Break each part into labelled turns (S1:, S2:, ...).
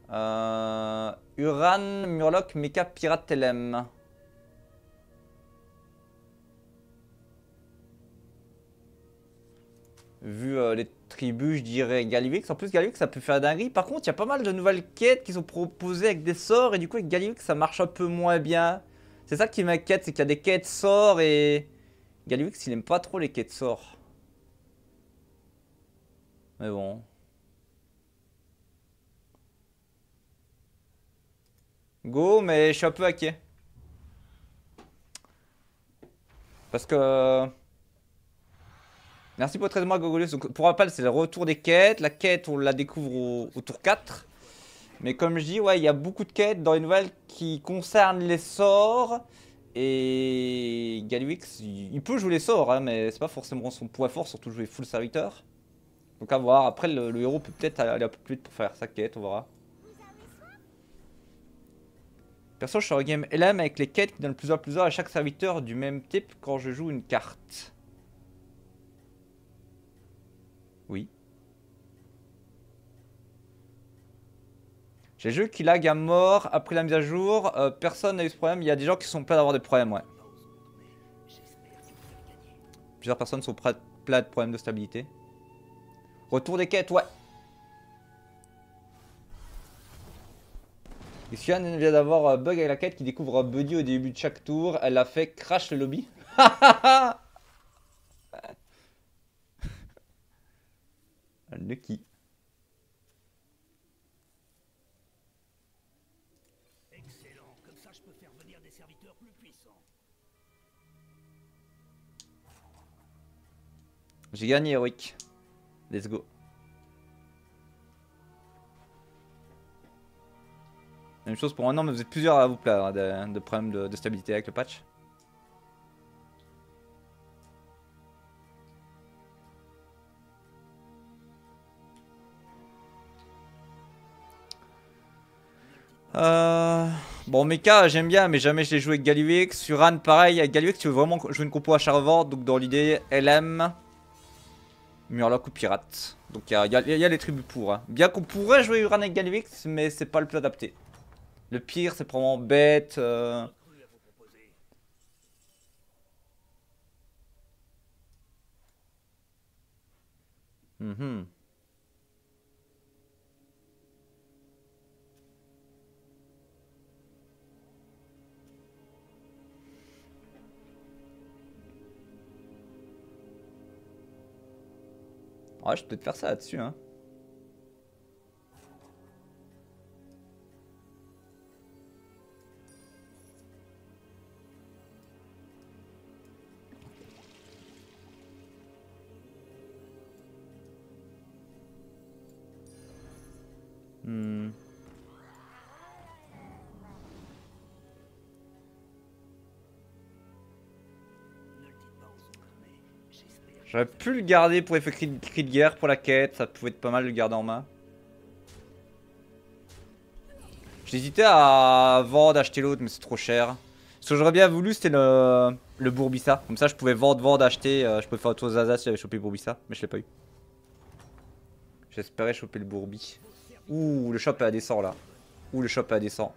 S1: Uran, Murloc, Mecha, Pirate, Telem. Vu les tribus, je dirais Galivix. En plus, Galivix, ça peut faire dinguerie. Par contre, il y a pas mal de nouvelles quêtes qui sont proposées avec des sorts. Et du coup, avec Galivix, ça marche un peu moins bien. C'est ça qui m'inquiète, c'est qu'il y a des quêtes sorts et... Galivix, il aime pas trop les quêtes sorts. Mais bon. Go, mais je suis un peu hacké. Parce que... Merci pour 13 mois, Gogolius. Donc, pour rappel, c'est le retour des quêtes. La quête, on la découvre au tour 4. Mais comme je dis, ouais, il y a beaucoup de quêtes dans les nouvelles qui concernent les sorts. Et Galwix, il peut jouer les sorts, hein, mais c'est pas forcément son point fort, surtout jouer full serviteur. Donc à voir. Après, le héros peut peut-être aller un peu plus vite pour faire sa quête, on verra. Perso, je suis en game LM avec les quêtes qui donnent plusieurs à chaque serviteur du même type quand je joue une carte. Oui. J'ai le jeu qui lag à mort après la mise à jour. Personne n'a eu ce problème. Il y a des gens qui sont pleins d'avoir des problèmes, ouais. Plusieurs personnes sont pleines de problèmes de stabilité. Retour des quêtes, ouais. Xian vient d'avoir un bug avec la quête qui découvre un buddy au début de chaque tour. Elle a fait crash le lobby. Lucky.
S2: Excellent, comme ça je peux faire venir des serviteurs plus puissants.
S1: J'ai gagné, Eric. Let's go. Même chose pour un an, mais vous êtes plusieurs à vous plaindre de problèmes de stabilité avec le patch. Bon, Mecha, j'aime bien, mais jamais je l'ai joué avec Galivix. Uran, pareil, avec Galivix, tu veux vraiment jouer une compo à Charvord, donc dans l'idée, LM, Murloc ou Pirate. Donc il y a les tribus pour. Hein. Bien qu'on pourrait jouer Uran avec Galivix, mais c'est pas le plus adapté. Le pire, c'est probablement bête. Ouais, je peux peut-être faire ça là-dessus, hein. Hmm. J'aurais pu le garder pour effet cri de guerre pour la quête, ça pouvait être pas mal de le garder en main. J'hésitais à vendre, acheter l'autre, mais c'est trop cher. Ce que j'aurais bien voulu, c'était le Bourbissa. Comme ça, je pouvais vendre, acheter. Je pouvais faire autre chose Zaza si j'avais chopé le Bourbissa, mais je l'ai pas eu. J'espérais choper le Bourbi. Ouh, le shop est à descend là. Ouh, le shop est à descend.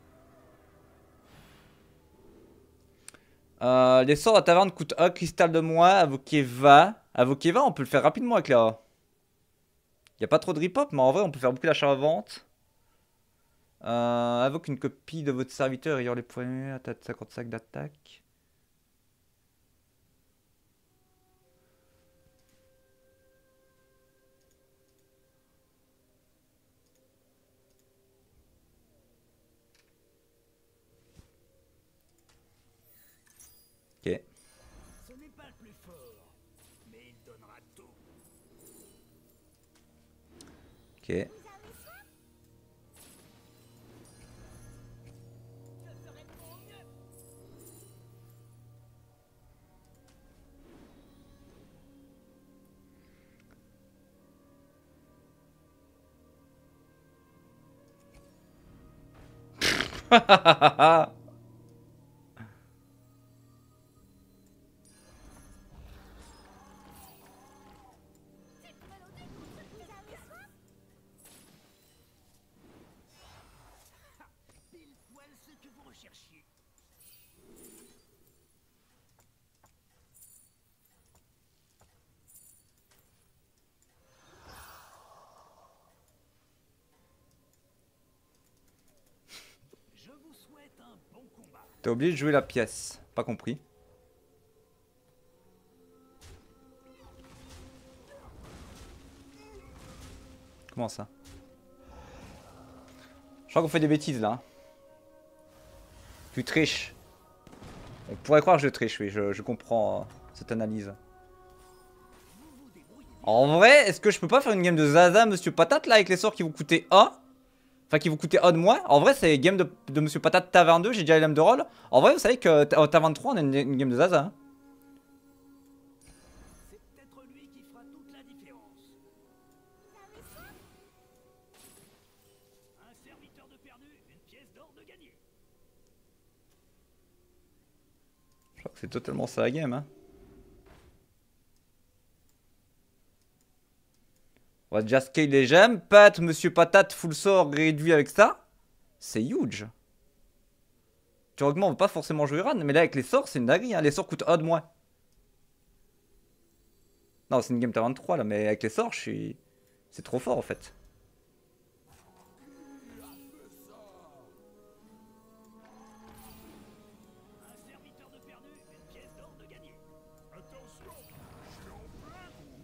S1: Les sorts à taverne coûtent 1 cristal de moins. Invoquer 20. Invoquer 20, on peut le faire rapidement avec la. Y a pas trop de rip-hop, mais en vrai, on peut faire beaucoup d'achat-vente. Invoque une copie de votre serviteur ayant les points à 55 d'attaque. Ok.
S2: Ce n'est pas le plus fort, mais il donnera tout.
S1: Ok.
S2: recherchiez. Je vous souhaite un bon combat.
S1: T'as oublié de jouer la pièce. Pas compris. Comment ça? Je crois qu'on fait des bêtises là. Tu triches. On pourrait croire que je triche, oui, je comprends cette analyse. En vrai, est-ce que je peux pas faire une game de Zaza, Monsieur Patate, là, avec les sorts qui vont coûter 1? Enfin, qui vont coûter 1 de moins. En vrai, c'est game de Monsieur Patate Taverne 2, j'ai déjà les lames de rôle. En vrai, vous savez que Taverne 3, on a une game de Zaza. Hein.
S2: C'est peut-être lui qui fera toute la différence. Un serviteur de perdu, une pièce d'or de gagné.
S1: Je crois que c'est totalement ça la game. Hein. On va déjà scale les gemmes. Pat, Monsieur Patate, full sort réduit avec ça. C'est huge. Théoriquement, on va pas forcément jouer run, mais là, avec les sorts, c'est une dinguerie. Hein. Les sorts coûtent 1 de moins. Non, c'est une game Taverne 3 là, mais avec les sorts, je suis. C'est trop fort en fait.
S2: Un serviteur de perdu, une pièce d'or de gagné. Attention, je suis en plein coup.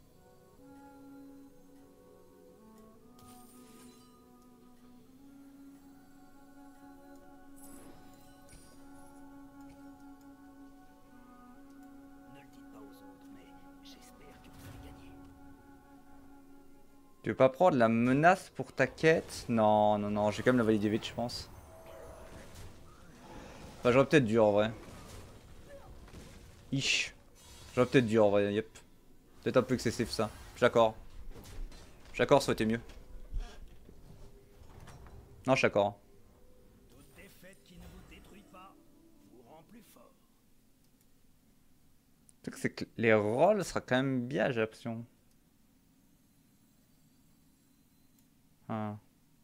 S2: Ne le dites pas aux autres, mais j'espère que vous allez gagner.
S1: Tu veux pas prendre la menace pour ta quête? Non, non, non, j'ai quand même la valider vite, je pense. Enfin, j'aurais peut-être dû en vrai. Ish. J'aurais peut-être dû en vrai, yep. Peut-être un peu excessif ça. Je suis d'accord. Je suis d'accord, ça aurait été mieux. Non, je suis d'accord.
S2: Toute défaite qui ne vous détruit pas vous rend plus fort.
S1: Le truc, c'est que les rolls sera quand même bien, j'ai l'impression. Ah.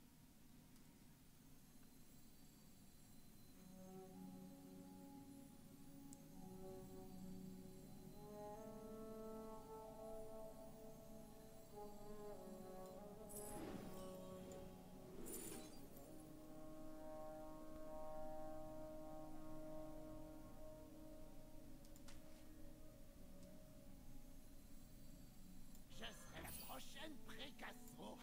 S2: Je serai la prochaine Précasso.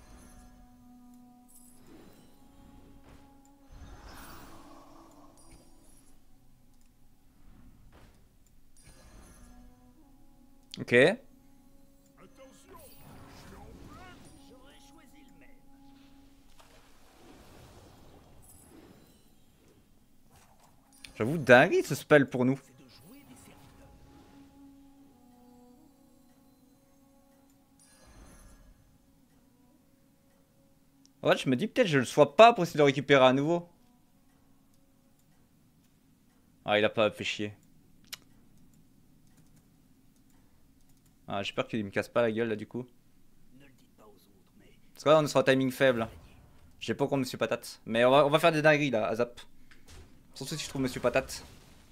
S1: Ok.
S2: Attention, je suis en plein coup. J'aurais choisi le même.
S1: J'avoue, dingue ce spell pour nous.
S2: C'est de jouer des serviteurs.
S1: Ouais, je me dis peut-être je le sois pas pour essayer de le récupérer à nouveau. Ah, il a pas fait chier. Ah, j'espère qu'il me casse pas la gueule là du coup.
S2: Ne le dites pas aux autres, mais
S1: Parce que là, on est sur un timing faible. J'ai pas contre Monsieur Patate. Mais on va faire des dingueries là, à zap. Surtout si je trouve Monsieur Patate.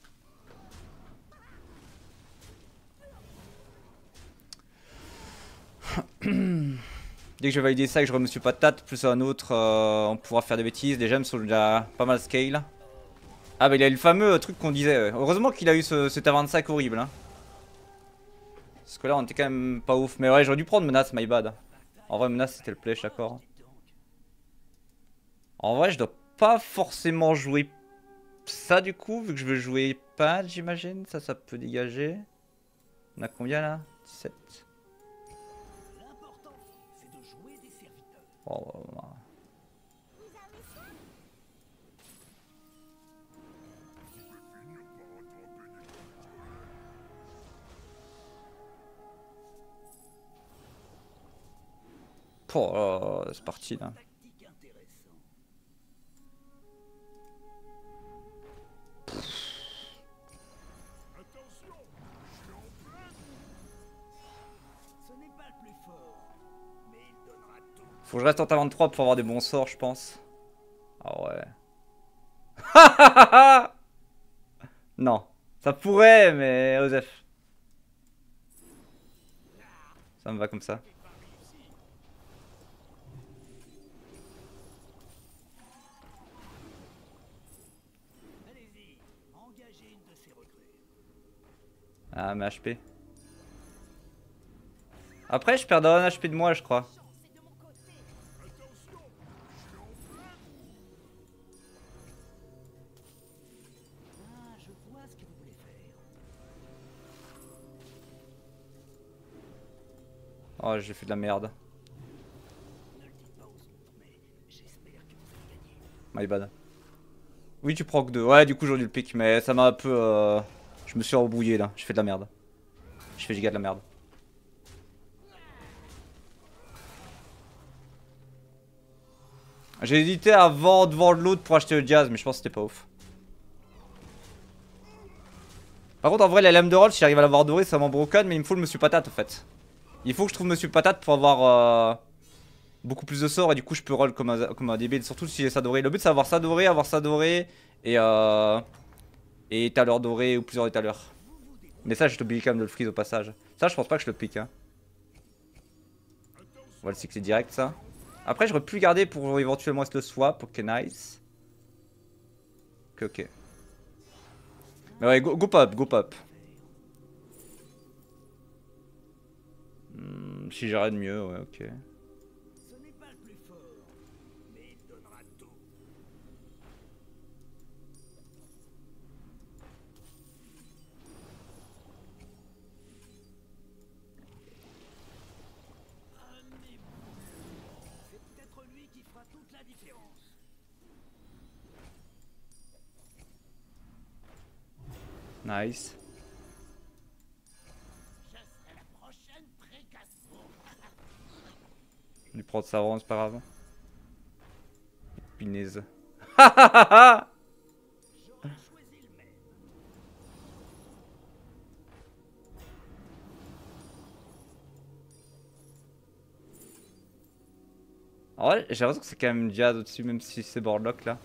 S1: Dès que je vais valider ça et que je remets Monsieur Patate, plus un autre, on pourra faire des bêtises. Les gemmes sont déjà pas mal scale. Ah bah il a eu le fameux truc qu'on disait. Heureusement qu'il a eu ce Taverne 5 horrible. Hein. Parce que là on était quand même pas ouf. Mais ouais, j'aurais dû prendre menace, my bad. En vrai, menace c'était le play, je suis d'accord. En vrai, je dois pas forcément jouer ça du coup, vu que je veux jouer pas, j'imagine. Ça peut dégager. On a combien là? 17.
S2: l'important, c'est de jouer des serviteurs.
S1: Oh, oh, c'est parti là.
S2: Tactique intéressant. Attention, je suis en plein coup. Ce n'est pas le plus fort, mais il donnera tout.
S1: Faut que je reste en talent 3 pour avoir des bons sorts, je pense. Ah ouais. Non. Ça pourrait, mais Osef. Ça me va comme ça.
S2: Allez-y, engagez une de ces recrues.
S1: Ah, mais HP. Après, je perdrai un HP de moi, je crois.
S2: Ah, je vois ce que vous voulez faire.
S1: Oh, j'ai fait de la merde.
S2: Ne le dites pas aux autres, mais j'espère que vous allez gagner.
S1: My bad. Oui, tu proc 2. Ouais, du coup, j'aurais dû le pick, mais ça m'a un peu. Je me suis rebrouillé là. Je fais de la merde. Je fais giga de la merde. J'ai hésité avant de vendre l'autre pour acheter le jazz, mais je pense que c'était pas ouf. Par contre, en vrai, la lame de roll, si j'arrive à l'avoir doré, ça m'en broken, mais il me faut le monsieur patate en fait. Il faut que je trouve monsieur patate pour avoir beaucoup plus de sorts et du coup, je peux roll comme un débile. Surtout si j'ai ça doré. Le but, c'est avoir ça doré et étaleur doré ou plusieurs étaleurs. Mais ça, je t'oublie quand même de le freeze au passage. Ça, je pense pas que je le pique. Hein. On va le cycler direct, ça. Après, j'aurais pu le garder pour éventuellement le swap. Ok, nice. Ok, ok. Mais ouais, go pop, go pop. Si j'ai rien de mieux, ouais, ok.
S2: Ce n'est pas le plus fort, mais il donnera tout. C'est peut-être lui qui fera toute la différence.
S1: Nice.
S2: Je serai la prochaine Précaspo.
S1: On lui prend de sa c'est pas grave. Punaise.
S2: J'aurais choisi le même.
S1: En vrai, j'ai l'impression que c'est quand même jazz au-dessus, même si c'est boardlock là.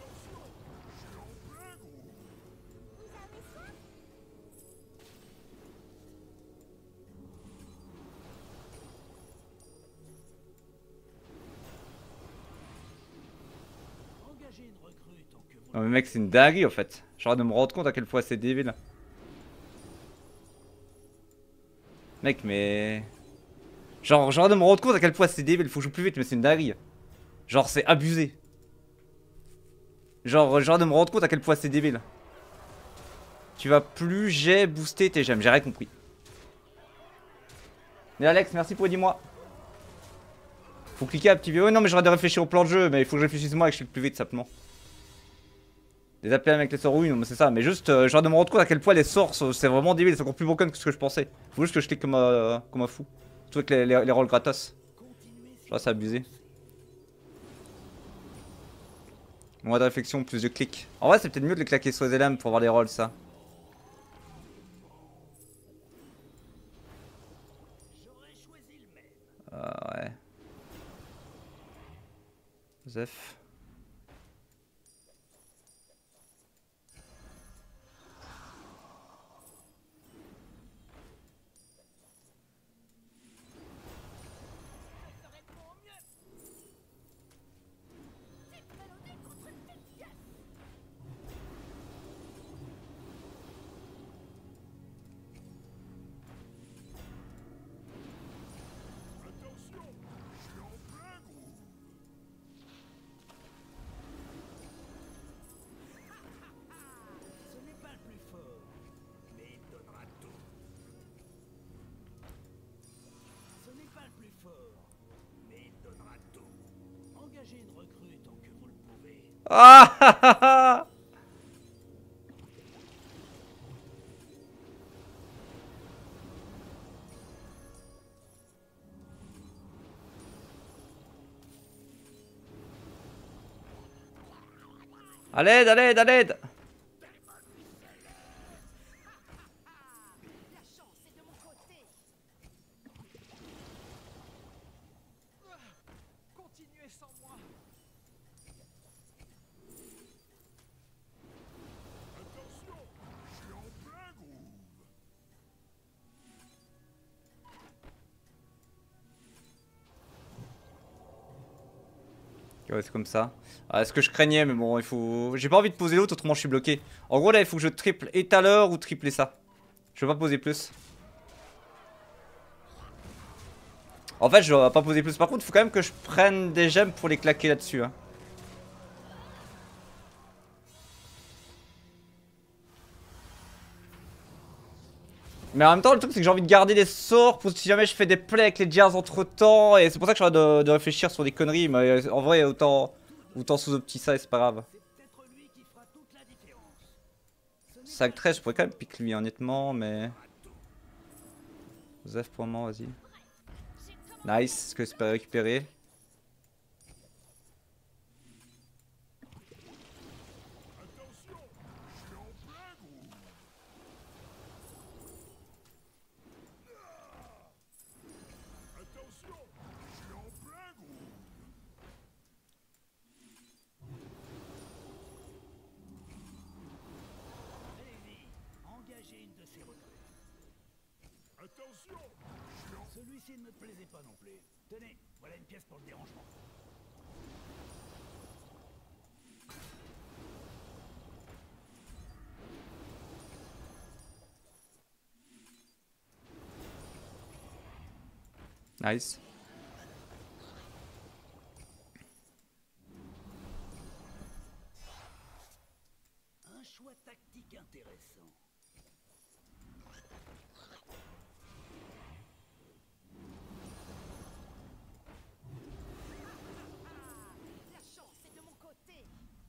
S2: Engagez une recrue tant que vous.
S1: Non mais mec, c'est une dinguerie en fait. Genre de me rendre compte à quel point c'est débile. Mec, mais. Genre de me rendre compte à quel point c'est débile. Faut que je joue plus vite, mais c'est une dinguerie. Genre, c'est abusé. Genre de me rendre compte à quel point c'est débile. Tu vas plus, j'ai boosté tes gemmes, j'ai rien compris. Mais Alex, merci pour dis-moi. Faut cliquer à activer. Ouais, non, mais j'aurais de réfléchir au plan de jeu, mais il faut que je réfléchisse moi et que je clique plus vite simplement. Des APM avec les sorts, oui, non, mais c'est ça. Mais juste, j'aurais de me rendre compte à quel point les sorts, c'est vraiment débile, c'est encore plus broken que ce que je pensais. Faut juste que je clique comme un fou. Surtout avec les rolls gratos. Genre, c'est abusé. Moins de réflexion, plus de clics. En vrai, c'est peut-être mieux de les claquer sur les LM pour avoir les rolls, ça.
S2: J'aurais choisi le même.
S1: Ouais. Zef.
S2: Ce n'est pas le plus fort, mais il donnera tout. Ce n'est pas le plus fort, mais il donnera tout. Engagez une recrue tant que vous le pouvez.
S1: Ah. À l'aide, à l'aide, à l'aide.
S3: La chance est de mon côté.
S2: Continuez sans moi.
S1: Ouais, c'est comme ça. Ah, ce que je craignais, mais bon, il faut. J'ai pas envie de poser l'autre, autrement je suis bloqué. En gros, là, il faut que je triple étaleur ou tripler ça. Je veux pas poser plus. En fait, je dois pas poser plus. Par contre, il faut quand même que je prenne des gemmes pour les claquer là-dessus. Hein. Mais en même temps, le truc, c'est que j'ai envie de garder des sorts pour si jamais je fais des plays avec les jazz entre temps. Et c'est pour ça que je suis en train de réfléchir sur des conneries. Mais en vrai, autant sous-opti ça et c'est pas grave.
S2: C'est peut-être lui qui fera toute la différence.
S1: Sac 13, je pourrais quand même pique lui, honnêtement, mais. Zef pour le moment, vas-y. Nice, est-ce que c'est pas récupéré?
S2: Allez-y, engagez une de ces recrues. Attention! Celui-ci ne me plaisait pas non plus. Tenez, voilà une pièce pour le dérangement.
S1: Nice.
S2: Un choix tactique intéressant.
S3: La chance est de mon côté.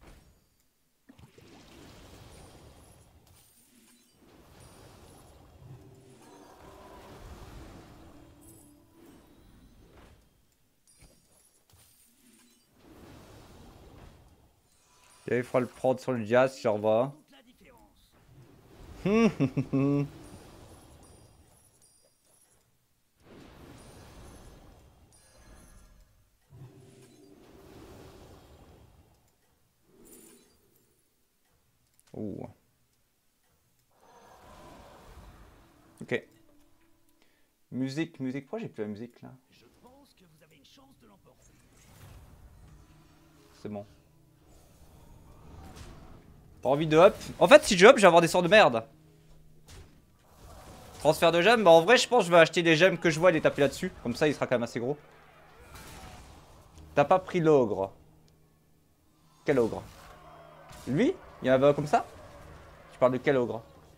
S1: Et il faudra le prendre sur le jazz, si je revois.
S2: Toute la différence.
S1: Ouh. Ok. Musique, musique. Pourquoi j'ai plus la musique là?
S2: Je pense que vous avez une chance de l'emporter.
S1: C'est bon. Pas envie de hop. En fait, si je hop, je vais avoir des sorts de merde. Transfert de gemmes. Bah, en vrai, je pense que je vais acheter des gemmes que je vois et les taper là-dessus. Comme ça, il sera quand même assez gros. T'as pas pris l'ogre. Quel ogre? Lui? Il y en avait un comme ça? Tu parles de quel ogre?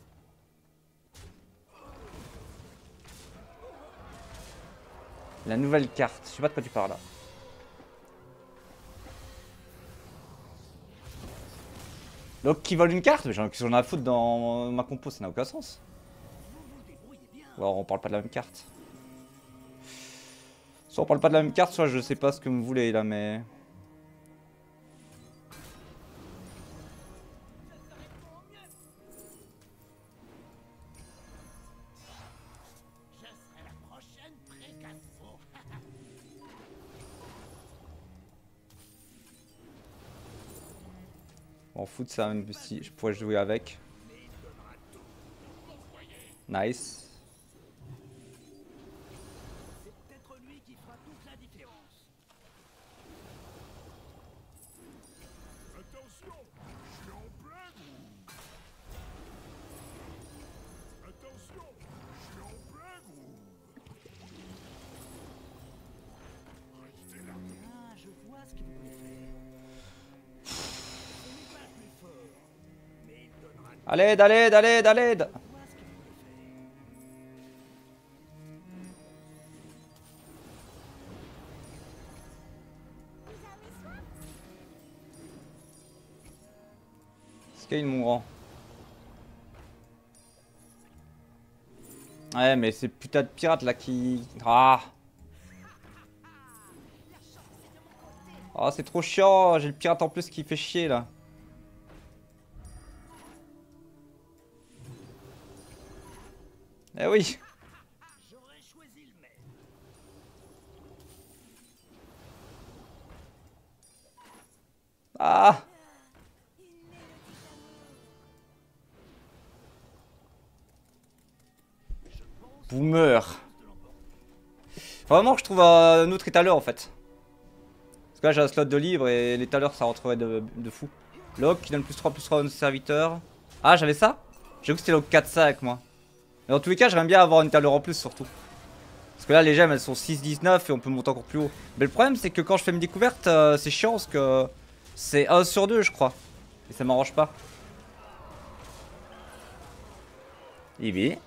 S1: La nouvelle carte. Je sais pas de quoi tu parles là. Donc qui vole une carte? Mais j'en ai à foutre dans ma compo, ça n'a aucun sens.
S2: Vous vous débrouillez bien.
S1: Alors on parle pas de la même carte. Soit on parle pas de la même carte, soit je sais pas ce que vous voulez là, mais...
S2: Je serai la prochaine Précasso.
S1: On fout de ça, même si je pourrais jouer avec. Nice.
S2: C'est peut-être lui qui fera toute la différence. Attention, je suis en plein groove. Attention, je suis en plein groove. Restez là. Ah, je vois ce que vous voulez faire. Ce n'est pas le plus fort, mais il donnera le
S1: À l'aide, à l'aide, à l'aide, à l'aide!
S2: Je vois ce que vous voulez faire.
S1: Scale mon grand. Ouais, mais ces putains de pirates là qui... Ah!
S3: La chance est de mon côté.
S1: Ah, c'est trop chiant, j'ai le pirate en plus qui fait chier là. Eh oui!
S2: J'aurais choisi le maître.
S1: Ah! Boomer! Vraiment que je trouve un autre étaleur en fait. Parce que là j'ai un slot de libre et les tout à l'heure ça rentrerait de fou. Log qui donne +3/+3 au serviteur. Ah j'avais ça? J'ai cru que c'était log 4-5 moi. Mais dans tous les cas j'aimerais bien avoir une tout à l'heure en plus surtout. Parce que là les gemmes elles sont 6-19 et on peut monter encore plus haut. Mais le problème c'est que quand je fais mes découvertes c'est chiant parce que c'est 1 sur 2 je crois. Et ça m'arrange pas. Ibi.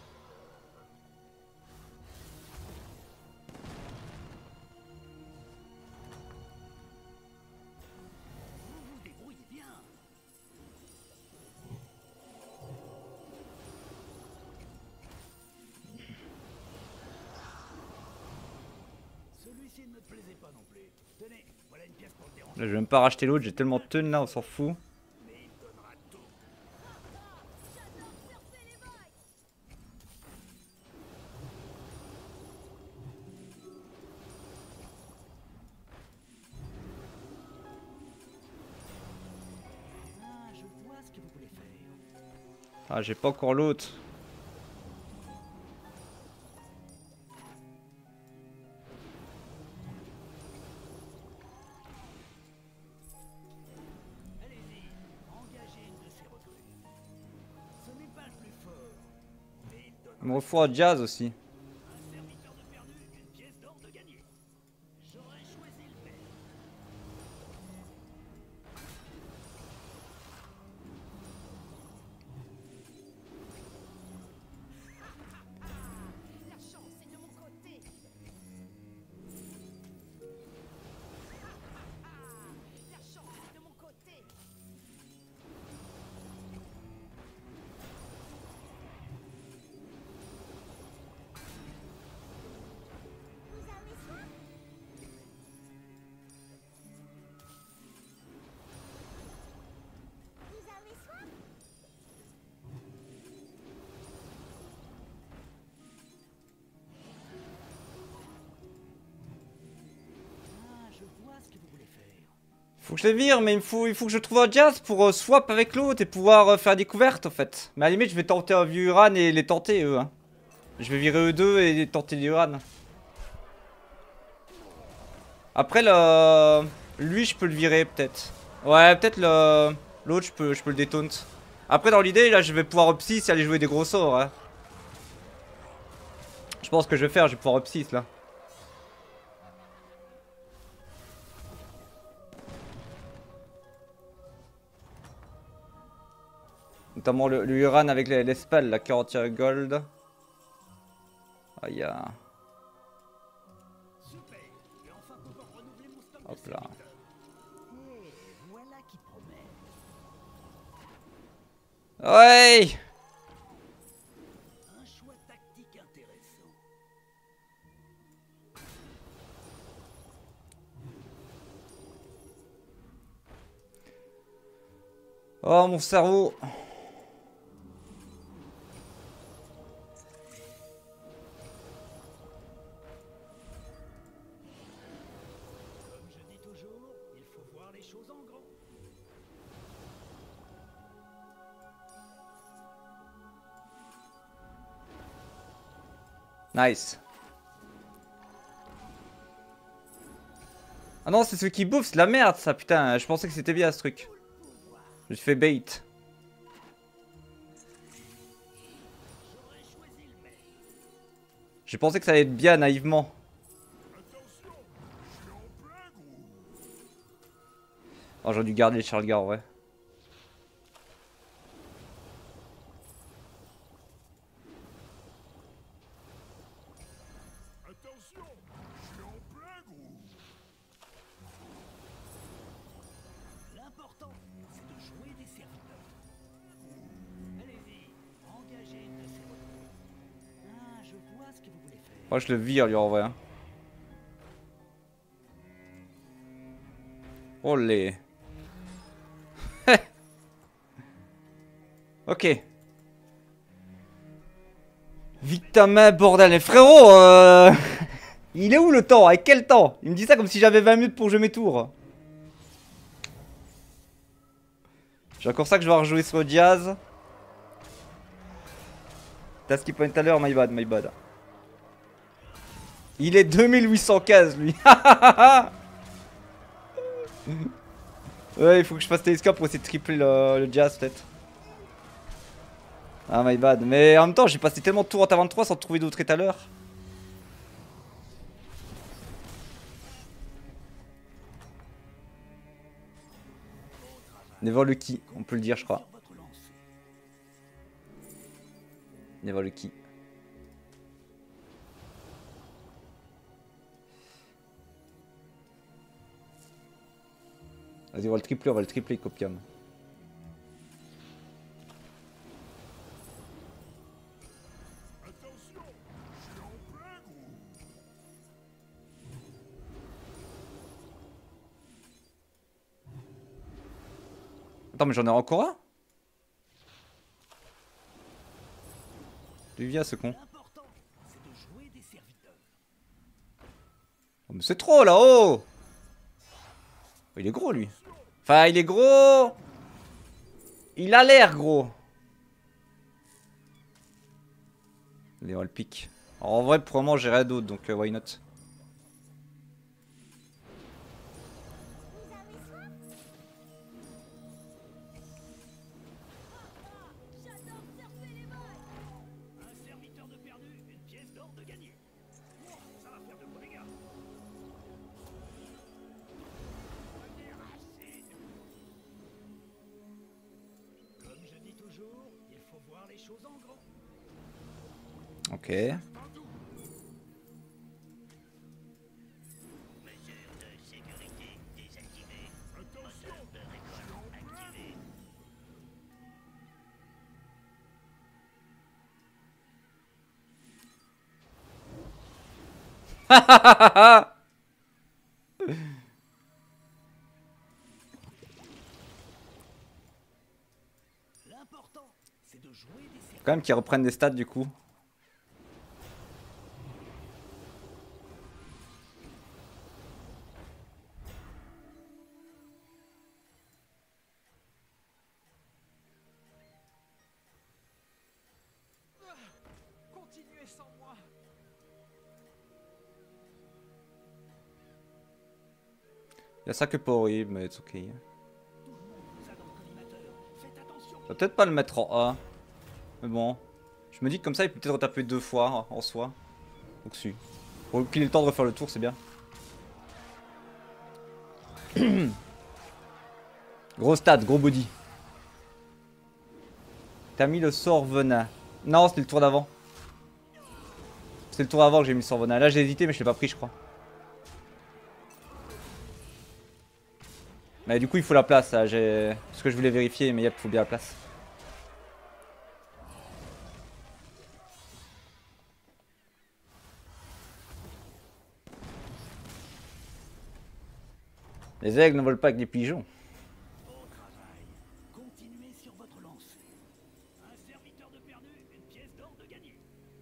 S2: Celui-ci ne me plaisait pas non plus. Tenez, voilà une pièce pour le déranger.
S1: Là je vais même pas racheter l'autre, j'ai tellement de thunes là on s'en fout.
S2: Mais il me donnera tout. Ah, je vois ce que vous voulez faire.
S1: Ah j'ai pas encore l'autre.
S2: Allez-y, engagez une de ces recrues. Ce n'est pas le plus fort, mais il donne
S1: Il me refout à Jazz aussi.
S2: un serviteur de perdu, une pièce d'or de gagné. J'aurais choisi le maître.
S3: La chance est de mon côté. La chance est de mon côté. Vous avez soin? Vous avez soin?
S2: Ah, je vois ce que vous voulez faire.
S1: Faut que je les vire mais il faut que je trouve un Jazz pour swap avec l'autre et pouvoir faire découverte en fait. Mais à la limite je vais tenter un vieux Uran et les tenter eux hein. Je vais virer eux deux et tenter les Uran. Après le... Lui je peux le virer peut-être. Ouais peut-être le... L'autre je peux le détaunt. Après dans l'idée là je vais pouvoir up 6 et aller jouer des gros sorts hein. Je pense que je vais faire, je vais pouvoir up 6 là. Notamment le Uran avec les spells, la 40 gold. Ah, y a...
S2: Super, je vais enfin pouvoir renouveler mon stock
S1: Hop
S2: de
S1: là.
S2: serviteurs. Et voilà qui promet.
S1: Ouais.
S2: Un choix tactique intéressant.
S1: Oh mon cerveau.
S2: Comme je dis toujours, il faut voir les choses en grand.
S1: Nice. Ah non, c'est ceux qui bouffent, c'est de la merde ça, putain. Je pensais que c'était bien ce truc. Je fais bait.
S2: J'aurais choisi le maître.
S1: J'ai pensé que ça allait être bien naïvement. Oh, j'aurais dû garder Charles Gard, ouais.
S2: L'important, c'est de jouer des serviteurs. Allez-y, engagez une de ces recrues. Ah, je vois ce que vous voulez faire.
S1: Oh, je le vire lui en vrai. Hein. Oh les. Ok. Vite ta main, bordel. Et frérot, il est où le temps? Avec quel temps? Il me dit ça comme si j'avais 20 minutes pour jouer mes tours. J'ai encore ça que je vais rejouer sur le Jazz. T'as skip point tout à l'heure, my bad, my bad. Il est 2815 lui. Ouais, il faut que je fasse télescope pour essayer de tripler le jazz peut-être. Ah my bad. Mais en même temps, j'ai passé tellement de tours en ta 23 sans trouver d'autres étaleurs. Never Lucky, on peut le dire, je crois.
S2: Sur votre lancée.
S1: Never Lucky. Vas-y, on va le tripler, Copium.
S2: Attention, je suis en plein gros.
S1: Attends, mais j'en ai encore un? D'où il vient ce con?
S2: L'important, c'est de jouer des serviteurs.
S1: Oh, mais c'est trop là-haut! Il est gros lui. Enfin, il est gros! Il a l'air gros. Allez, on va le pique. Alors, en vrai, pour le moment, j'ai rien d'autre, donc why not?
S3: Vous avez soif? J'adore surfer les vagues.
S2: Un serviteur de perdu, une pièce d'or de gagné. Oh, ça va faire de beaux dégâts. Prenez racine. Comme je dis toujours, il faut voir les choses en grand.
S1: Ok.
S2: Mesure de sécurité désactivée. Attention, de récolte activé. L'important, c'est de jouer des serviteurs.
S1: Quand même qu'ils reprennent des stats du coup.
S2: Continuez sans moi.
S1: Il y a ça que pas horrible, mais c'est ok.
S2: Tout le monde vous a dans le collimateur. Faites attention.
S1: On va peut-être pas le mettre en A. Mais bon. Je me dis que comme ça, il peut peut-être retaper 2 fois en soi. Donc si. Pour qu'il ait le temps de refaire le tour, c'est bien. Gros stat, gros body. T'as mis le sort venin. Non, c'était le tour d'avant. C'est le tour d'avant que j'ai mis le sort venin. Là, j'ai hésité, mais je l'ai pas pris, je crois. Mais du coup, il faut la place. Là. Ce que je voulais vérifier, mais yep, il faut bien la place. Les aigles ne volent pas avec des pigeons.
S2: Bon travail. Continuez sur votre lancée. Un serviteur de perdu, une pièce d'or de gagné.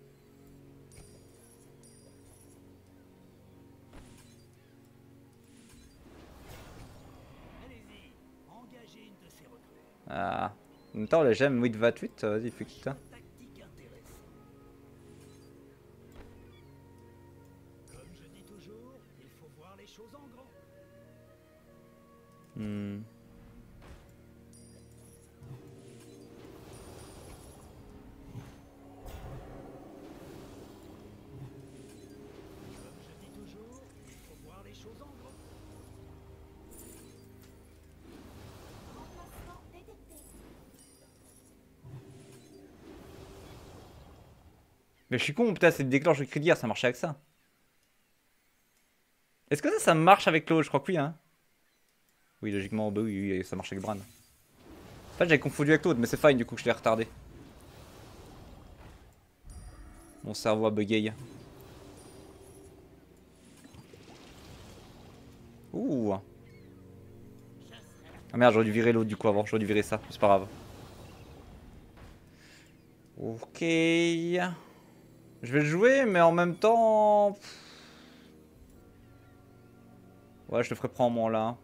S2: Allez-y, engagez une de ces recrues.
S1: Ah. En même temps, les gemmes 8-28, vas-y, fais quitte.
S2: Tactique intéressante. Comme je dis toujours, il faut voir les choses en grand.
S1: Hmm.
S2: Comme je dis toujours, il faut voir les choses en grand.
S3: Remplacement détecté.
S1: Mais je suis con, putain, c'est le déclenche de cri d'hier, ça marchait avec ça. Est-ce que ça marche avec l'eau? Je crois que oui, hein. Oui, logiquement, bah oui, ça marche avec Bran. En fait, j'avais confondu avec l'autre, mais c'est fine, du coup, que je l'ai retardé. Mon cerveau a bugué. Ouh. Ah merde, j'aurais dû virer l'autre du coup avant, j'aurais dû virer ça, c'est pas grave. Ok. Je vais le jouer, mais en même temps... Ouais, je le ferai prendre là.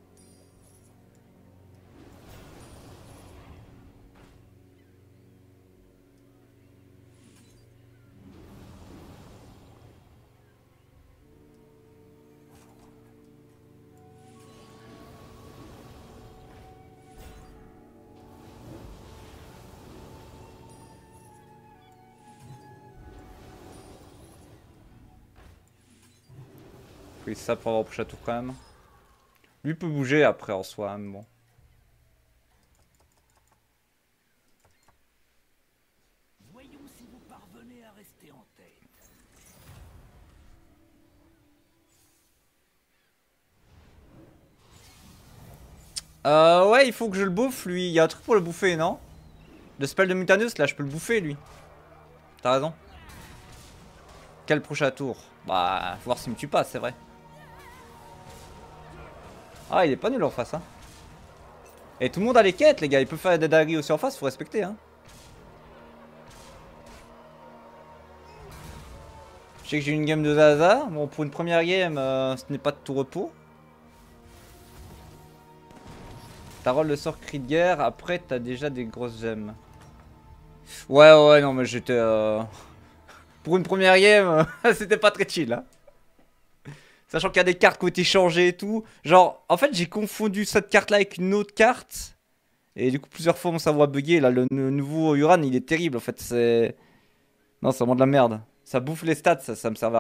S1: Oui, ça pour avoir au prochain tour quand même. Lui peut bouger après en soi, mais bon.
S2: Voyons si vous parvenez à rester en tête.
S1: Ouais, il faut que je le bouffe lui. Il y a un truc pour le bouffer, non? Le spell de Mutanus, là, je peux le bouffer lui. T'as raison. Quel prochain tour? Bah, faut voir s'il me tue pas, c'est vrai. Ah, il est pas nul en face, hein. Et tout le monde a les quêtes, les gars. Il peut faire des dingueries aussi en face, faut respecter, hein. Je sais que j'ai une game de Zaza. Bon, pour une première game, ce n'est pas de tout repos. T'as roll le sort cri de guerre. Après, t'as déjà des grosses gemmes. Ouais, non, mais j'étais. Pour une première game, c'était pas très chill, hein. Sachant qu'il y a des cartes qui ont été changées et tout. Genre, en fait, j'ai confondu cette carte-là avec une autre carte. Et du coup, plusieurs fois, mon cerveau a bugué. Là, le nouveau Uran, il est terrible. En fait, c'est. Non, c'est vraiment de la merde. Ça bouffe les stats, ça me servait à